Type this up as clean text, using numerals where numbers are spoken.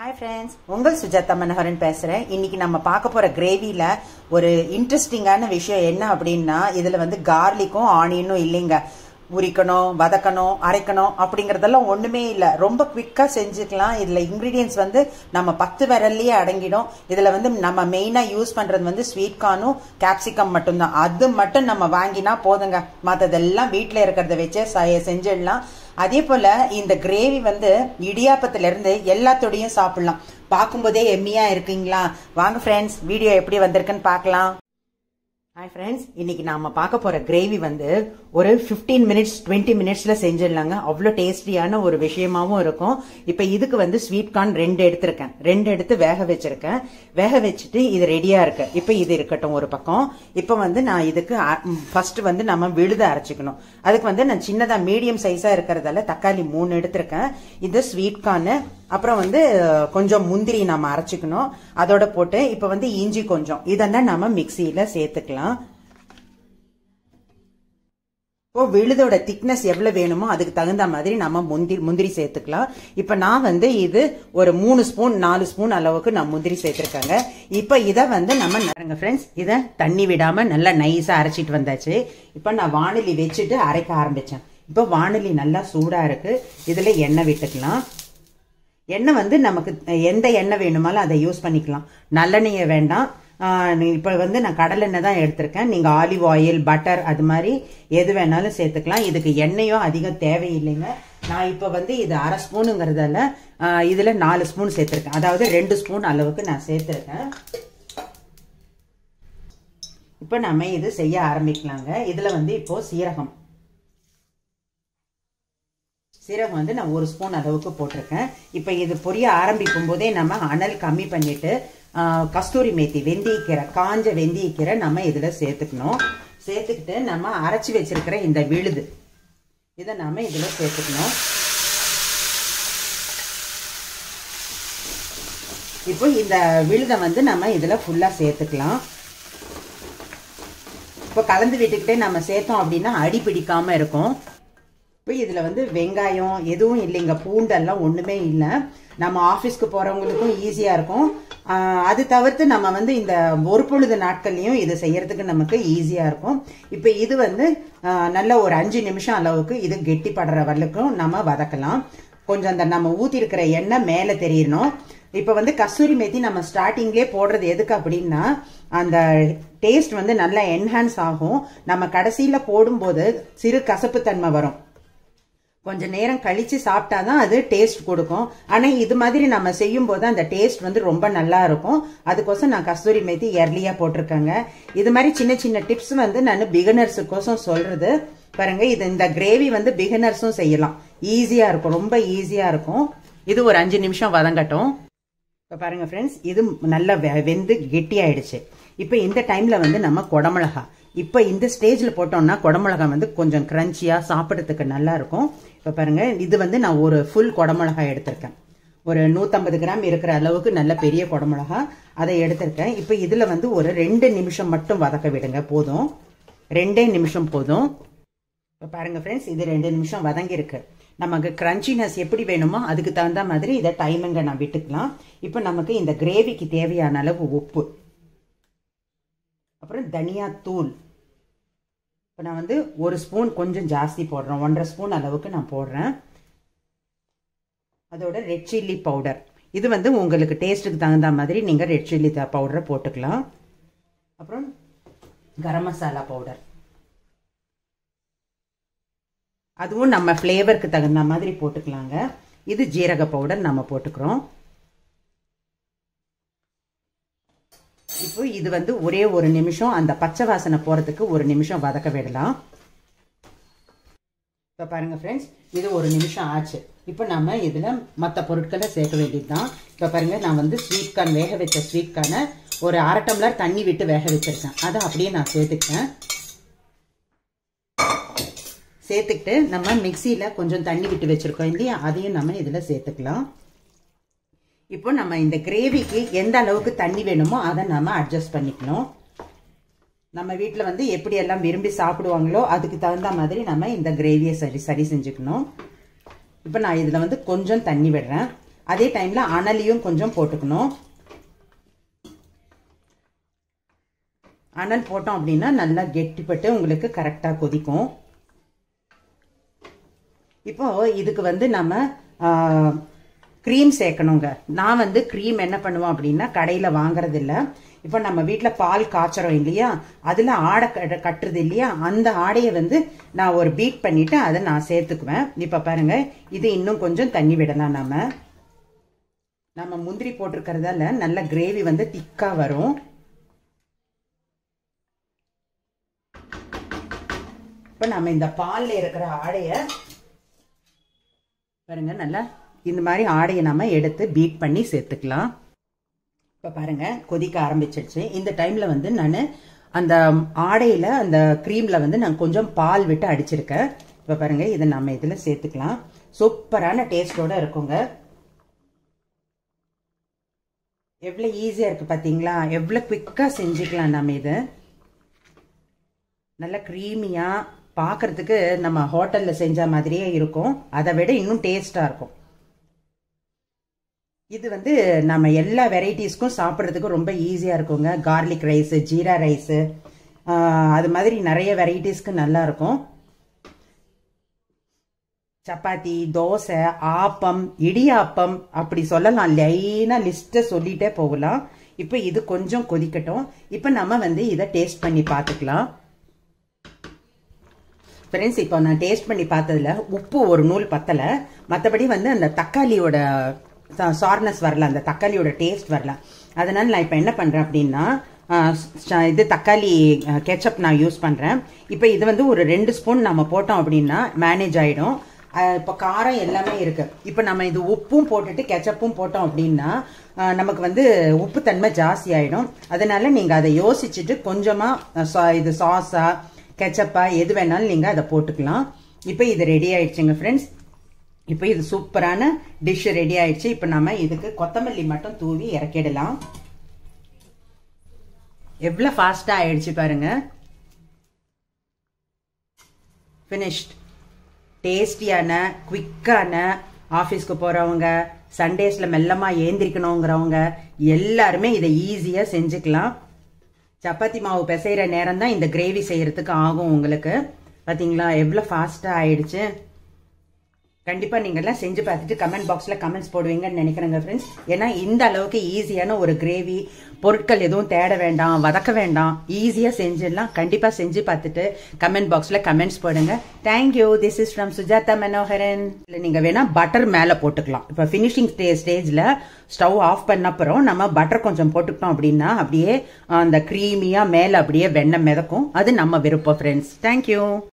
Hi friends, உங்கள் சுஜாதா மனோகரன் பேசுறேன். இன்னைக்கு நம்ம பார்க்க போற கிரேவில ஒரு இன்ட்ரெஸ்டிங்கான விஷயம் என்ன அப்படின்னா, இதுல வந்து கார்லிக்கும் ஆனியனும் இல்லைங்க. உரிக்கணும், வதக்கணும், அரைக்கணும் அப்படிங்கறதெல்லாம் ஒண்ணுமே இல்ல. ரொம்ப குவிக்கா செஞ்சுக்கலாம். இதுல இன்கிரீடியன்ஸ் வந்து நம்ம 10 விரல்லயே அடங்கிடும். இதுல வந்து நம்ம மெயினா யூஸ் பண்றது வந்து ஸ்வீட் கார்னும் கேப்சிகம் மட்டும்தான். அது மட்டும் நம்ம வாங்கினா போதுங்க. மத்ததெல்லாம் வீட்டுல இருக்கிறத வச்சே செஞ்சிடலாம். அதே போல இந்த கிரேவி வந்து இடியாப்பத்துல இருந்து எல்லாத்தோடையும் சாப்பிடலாம். பார்க்கும்போதே எம்மியா இருக்கீங்களா? வாங்க ஃப்ரெண்ட்ஸ், வீடியோ எப்படி வந்திருக்குன்னு பார்க்கலாம். ஹாய் ஃப்ரெண்ட்ஸ், இன்னைக்கு நாம பார்க்க போற கிரேவி வந்து ஒரு 15 மினிட்ஸ் 20 மினிட்ஸ்ல செஞ்சிடலாங்க. அவ்வளோ டேஸ்டியான ஒரு விஷயமாவும் இருக்கும். இப்ப இதுக்கு வந்து ஸ்வீட் கார்ன் 2 எடுத்திருக்கேன். 2 எடுத்து வேக வச்சிருக்கேன். வேக வச்சுட்டு இது ரெடியா இருக்கு. இப்ப இது இருக்கட்டும் ஒரு பக்கம். இப்ப வந்து நான் இதுக்கு ஃபர்ஸ்ட் வந்து நம்ம விழுத அரைச்சிக்கணும். அதுக்கு வந்து நான் சின்னதா மீடியம் சைஸா இருக்கிறதால தக்காளி 3 எடுத்திருக்கேன். இது ஸ்வீட் கார்னு, அப்புறம் வந்து கொஞ்சம் முந்திரி நம்ம அரைச்சிக்கணும். அதோட போட்டு இப்ப வந்து இஞ்சி கொஞ்சம், இதெல்லாம் நம்ம மிக்சியில சேர்த்துக்கலாம். இப்போ விழுதோட திக்னஸ் எவ்வளவு வேணுமோ அதுக்கு தகுந்த மாதிரி நம்ம முந்திரி சேர்த்துக்கலாம். இப்ப நான் வந்து இது ஒரு 3 ஸ்பூன் 4 ஸ்பூன் அளவுக்கு நான் முந்திரி சேர்த்திருக்காங்க. இப்ப இத வந்து நம்ம நரங்க ஃப்ரெண்ட்ஸ், இத தண்ணி விடாம நல்லா நைஸா அரைச்சிட்டு வந்தாச்சு. இப்ப நான் வாணலி வச்சுட்டு அரைக்க ஆரம்பிச்சேன். இப்ப வாணலி நல்லா சூடா இருக்கு. இதுல எண்ணெய் விட்டுக்கலாம். எண்ணெய் வந்து நமக்கு எந்த எண்ணெய் வேணுமாலும் அதை யூஸ் பண்ணிக்கலாம். நல்லெண்ணெய் வேண்டாம். இப்ப வந்து நான் கடலெண்ணெய் தான் எடுத்திருக்கேன். நீங்க ஆலிவ் ஆயில், பட்டர் அது மாதிரி எது வேணாலும் சேர்த்துக்கலாம். இதுக்கு எண்ணெயும் அதிகம் தேவையில்லைங்க. நான் இப்ப வந்து இது 1/2 ஸ்பூனுங்கிறதால இதுல 4 ஸ்பூன் சேர்த்திருக்கேன். அதாவது 2 ஸ்பூன் அளவுக்கு நான் சேர்த்திருக்கேன். இப்ப நம்ம இது செய்ய ஆரம்பிக்கலாங்க. இதுல வந்து இப்போ சீரகம் வந்து நான் 1 ஸ்பூன் அளவுக்கு போட்டிருக்கேன். இப்ப இது பொரிய ஆரம்பிக்கும் போதே நம்ம அனல் கம்மி பண்ணிட்டு கஸ்தூரி மேத்தி, வெந்தயக்கீரை, காஞ்ச வெந்தயக்கீரை நம்ம இதுல சேர்த்துக்கணும். சேர்த்துக்கிட்டு நம்ம அரைச்சி வச்சிருக்கிற இந்த விழுது இதை நாம இதுல சேர்த்துக்கணும். இப்போ இந்த விழுதை வந்து நம்ம இதுல ஃபுல்லா சேர்த்துக்கலாம். இப்போ கலந்து விட்டுக்கிட்டே நம்ம சேர்த்தோம் அப்படின்னா அடி பிடிக்காம இருக்கும். இப்போ இதுல வந்து வெங்காயம் எதுவும் இல்லைங்க, பூண்டெல்லாம் ஒண்ணுமே இல்லை. நம்ம ஆபீஸ்க்கு போறவங்களுக்கும் ஈஸியா இருக்கும். அது தவிர்த்து நம்ம வந்து இந்த ஒரு பொழுது நாட்கள்லயும் இது செய்யறதுக்கு நமக்கு ஈஸியா இருக்கும். இப்ப இது வந்து நல்ல ஒரு 5 நிமிஷம் அளவுக்கு இது கெட்டிப்படுற வரைக்கும் நம்ம வதக்கலாம். கொஞ்சம் அந்த நம்ம ஊத்தி இருக்கிற எண்ணெய் மேல தெரியணும். இப்ப வந்து கஸ்தூரி மேத்தி நம்ம ஸ்டார்டிங்லேயே போடுறது எதுக்கு அப்படின்னா, அந்த டேஸ்ட் வந்து நல்லா என்ஹான்ஸ் ஆகும். நம்ம கடைசியில போடும்போது சிறு கசப்பு தன்மை வரும். கொஞ்ச நேரம் கழிச்சு சாப்பிட்டாதான் அது டேஸ்ட் கொடுக்கும். ஆனா இது மாதிரி நம்ம செய்யும் போது அந்த டேஸ்ட் வந்து ரொம்ப நல்லா இருக்கும். அதுக்கோசம் நான் கஸ்தூரி மேத்தி எர்லியா போட்டிருக்கேங்க. இது மாதிரி சின்ன சின்ன டிப்ஸ் வந்து நான் பிகினர்ஸுக்கோசம் சொல்றது. பாருங்க, இது இந்த கிரேவி வந்து பிகினர்ஸும் செய்யலாம். ஈஸியா இருக்கும், ரொம்ப ஈஸியா இருக்கும். இது ஒரு 5 நிமிஷம் வதங்கட்டும். இப்ப பாருங்க ஃப்ரெண்ட்ஸ், இது நல்லா வெந்து கெட்டி ஆயிடுச்சு. இப்ப இந்த டைம்ல வந்து நம்ம குடமிளகா, இப்ப இந்த ஸ்டேஜ்ல போட்டோம்னா குடமிளகா வந்து கொஞ்சம் கிரன்ச்சியா சாப்பிடறதுக்கு நல்லா இருக்கும். இப்ப பாருங்க, இது வந்து நான் ஒரு ஃபுல் குடமிளகா எடுத்திருக்கேன். ஒரு 150 கிராம் இருக்கிற அளவுக்கு நல்ல பெரிய குடமிளகா அதை எடுத்திருக்கேன். இப்ப இதுல வந்து ஒரு 2 நிமிஷம் மட்டும் வதக்க விடுங்க, போதும். 2 நிமிஷம் போதும். இப்ப பாருங்க ஃப்ரெண்ட்ஸ், இது 2 நிமிஷம் வதங்கி இருக்கு. நமக்கு கிரன்ச்சினஸ் எப்படி வேணுமோ அதுக்கு தகுந்த மாதிரி இதை டைமிங்க நான் விட்டுக்கலாம். இப்ப நமக்கு இந்த கிரேவிக்கு தேவையான அளவு உப்பு, அப்புறம் தனியா தூள். இப்போ நான் வந்து 1 ஸ்பூன் கொஞ்சம் ஜாஸ்தி போடுறேன், 1.5 ஸ்பூன் அளவுக்கு நான் போடுறேன். அதோட ரெட் சில்லி பவுடர், இது வந்து உங்களுக்கு டேஸ்ட்டுக்கு தகுந்த மாதிரி நீங்கள் ரெட் சில்லி பவுடரை போட்டுக்கலாம். அப்புறம் கரம் மசாலா பவுடர், அதுவும் நம்ம ஃப்ளேவருக்கு தகுந்த மாதிரி போட்டுக்கலாங்க. இது ஜீரக பவுடர் நம்ம போட்டுக்கிறோம். இப்போ இது வந்து ஒரே 1 நிமிஷம் அந்த பச்சை வாசனை போறதுக்கு 1 நிமிஷம் வதக்க விடலாம். இப்ப பாருங்க ஃப்ரெண்ட்ஸ், இது 1 நிமிஷம் ஆச்சு. இப்போ நம்ம இதுல மற்ற பொருட்களை சேர்க்க வேண்டியதுதான். இப்ப பாருங்க, நான் வந்து ஸ்வீட் கார்ன், வேக வச்ச ஸ்வீட் கார்னை ஒரு 1/2 டம்ளர் தண்ணி விட்டு வேக வச்சிருக்கேன். அதை அப்படியே நான் சேர்த்துக்கிட்டேன். சேர்த்துக்கிட்டு நம்ம மிக்சியில கொஞ்சம் தண்ணி விட்டு வச்சிருக்கோம் இல்லையா, அதையும் நம்ம இதுல சேர்த்துக்கலாம். இப்போ நம்ம இந்த கிரேவிக்கு எந்த அளவுக்கு தண்ணி வேணுமோ அதை நம்ம அட்ஜஸ்ட் பண்ணிக்கணும். நம்ம வீட்டில் வந்து எப்படி எல்லாம் விரும்பி சாப்பிடுவாங்களோ அதுக்கு தகுந்த மாதிரி நம்ம இந்த கிரேவியை சரி செஞ்சுக்கணும். இப்போ நான் இதில் வந்து கொஞ்சம் தண்ணி விடுறேன். அதே டைம்ல அனலையும் கொஞ்சம் போட்டுக்கணும். அனல் போட்டோம் அப்படின்னா நல்லா கெட்டிப்பட்டு உங்களுக்கு கரெக்டா கொதிக்கும். இப்போ இதுக்கு வந்து நம்ம க்ரீம் சேர்க்கணுங்க. நான் வந்து க்ரீம் என்ன பண்ணுவோம் அப்படின்னா கடையில வாங்குறது இல்லை. இப்போ நம்ம வீட்டில் பால் காய்ச்சறோம் இல்லையா, அதில் ஆடை கட்டுறது இல்லையா, அந்த ஆடையை வந்து நான் ஒரு பீட் பண்ணிட்டு அதை நான் சேர்த்துக்குவேன். இப்போ பாருங்க, இது இன்னும் கொஞ்சம் தண்ணி விடலாம். நம்ம முந்திரி போட்டிருக்கிறதால நல்ல கிரேவி வந்து திக்கா வரும். இப்போ நம்ம இந்த பாலில் இருக்கிற ஆடையை பாருங்க, நல்லா இந்த மாதிரி ஆடையை நம்ம எடுத்து பீட் பண்ணி சேர்த்துக்கலாம். இப்போ பாருங்க கொதிக்க ஆரம்பிச்சிடுச்சு. இந்த டைம்ல வந்து நான் அந்த ஆடையில அந்த க்ரீம்ல வந்து நான் கொஞ்சம் பால் விட்டு அடிச்சிருக்கேன். இப்போ பாருங்க, இதை நம்ம இதில் சேர்த்துக்கலாம். சூப்பரான டேஸ்டோட இருக்குங்க. எவ்வளோ ஈஸியா இருக்கு பார்த்தீங்களா? எவ்வளோ குவிக்கா செஞ்சுக்கலாம் நம்ம. இது நல்ல க்ரீமியா பார்க்கறதுக்கு நம்ம ஹோட்டல்ல செஞ்ச மாதிரியே இருக்கும். அதை விட இன்னும் டேஸ்டா இருக்கும். இது வந்து நம்ம எல்லா வெரைட்டிஸ்க்கும் சாப்பிட்றதுக்கு ரொம்ப ஈஸியா இருக்குங்க. கார்லிக் ரைஸ், ஜீரா ரைஸ், அது மாதிரி நிறைய வெரைட்டிஸ்க்கு நல்லா இருக்கும். சப்பாத்தி, தோசை, ஆப்பம், இடியாப்பம் அப்படி சொல்லலாம். லைனா லிஸ்ட்டை சொல்லிட்டே போகலாம். இப்போ இது கொஞ்சம் கொதிக்கட்டும். இப்போ நம்ம வந்து இதை டேஸ்ட் பண்ணி பார்த்துக்கலாம். ஃப்ரெண்ட்ஸ், இப்போ நான் டேஸ்ட் பண்ணி பார்த்ததுல உப்பு ஒரு நூல் பத்தலை. மற்றபடி வந்து அந்த தக்காளியோட சார்னஸ் வரல, அந்த தக்காளியோட டேஸ்ட் வரல. அதனால நான் இப்போ என்ன பண்ணுறேன் அப்படின்னா இது தக்காளி கெச்சப் நான் யூஸ் பண்ணுறேன். இப்போ இது வந்து ஒரு 2 ஸ்பூன் நம்ம போட்டோம் அப்படின்னா மேனேஜ் ஆகிடும். இப்போ காரம் எல்லாமே இருக்கு. இப்போ நம்ம இது உப்பும் போட்டுட்டு கெச்சப்பும் போட்டோம் அப்படின்னா நமக்கு வந்து உப்பு தன்மை ஜாஸ்தி ஆகிடும். அதனால நீங்கள் அதை யோசிச்சுட்டு கொஞ்சமாக இது சாஸா கெச்சப்பா எது வேணாலும் நீங்கள் அதை போட்டுக்கலாம். இப்போ இது ரெடி ஆயிடுச்சுங்க ஃப்ரெண்ட்ஸ். இப்போ இது சூப்பரான டிஷ் ரெடி ஆயிடுச்சு. இப்போ நம்ம இதுக்கு கொத்தமல்லி மட்டும் தூவி இறக்கிடலாம். எவ்வளோ ஃபாஸ்டா ஆயிடுச்சு பாருங்க. ஃபினிஷ்ட். டேஸ்டியான குவிக்கான ஆஃபீஸ்க்கு போறவங்க, சண்டேஸ்ல மெல்லமா ஏந்திரிக்கணுங்கிறவங்க எல்லாருமே இதை ஈஸியா செஞ்சுக்கலாம். சப்பாத்தி மாவு பிசைகிற நேரம் தான் இந்த கிரேவி செய்யறதுக்கு ஆகும் உங்களுக்கு. பாத்தீங்களா எவ்வளோ ஃபாஸ்டா ஆயிடுச்சு. கண்டிப்பா நீங்க எல்லாம் செஞ்சு பார்த்துட்டு கமெண்ட் பாக்ஸ்ல கமெண்ட்ஸ் போடுவீங்கன்னு நினைக்கிறேங்க ஃப்ரெண்ட்ஸ். ஏன்னா இந்த அளவுக்கு ஈஸியான ஒரு கிரேவி, பொருட்கள் எதுவும் தேட வேண்டாம், வதக்க வேண்டாம், ஈஸியா செஞ்சிடலாம். கண்டிப்பா செஞ்சு பார்த்துட்டு கமெண்ட் பாக்ஸ்ல கமெண்ட்ஸ் போடுங்க. Thank you. This is from Sujatha Manoharan. நீங்க வேணா பட்டர் மேல போட்டுக்கலாம். இப்ப பினிஷிங் ஸ்டேஜ்ல ஸ்டவ் ஆஃப் பண்ண அப்புறம் நம்ம பட்டர் கொஞ்சம் போட்டுக்கிட்டோம் அப்படின்னா அப்படியே அந்த கிரீமியா மேல அப்படியே வெண்ணெய் மிதக்கும். அது நம்ம விருப்பம் ஃப்ரெண்ட்ஸ். தேங்க்யூ.